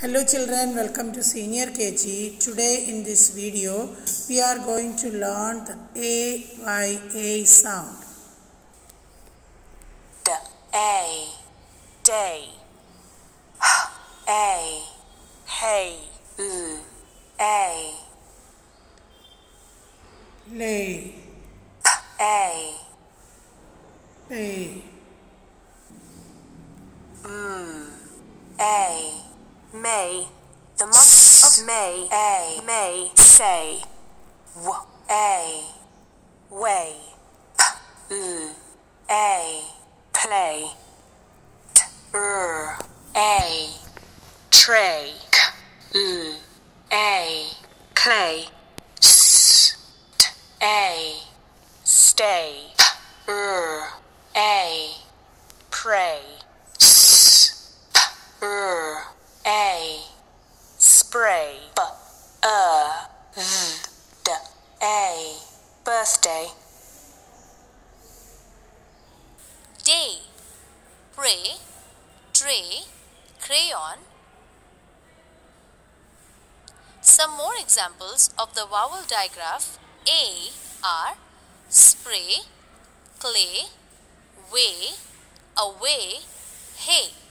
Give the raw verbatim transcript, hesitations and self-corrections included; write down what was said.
Hello children, welcome to Senior K G. Today in this video we are going to learn the A Y A sound. D A day. H A hey. U A Lay, P A pay, M A May. The month of May. A May say. W A way. P L A play. T R A tray. K L A clay. S T A stay. P R A pray. S P R A spray. B A V D A birthday. Day, pray, tray, crayon. Some more examples of the vowel digraph A are spray, clay, way, away, hay.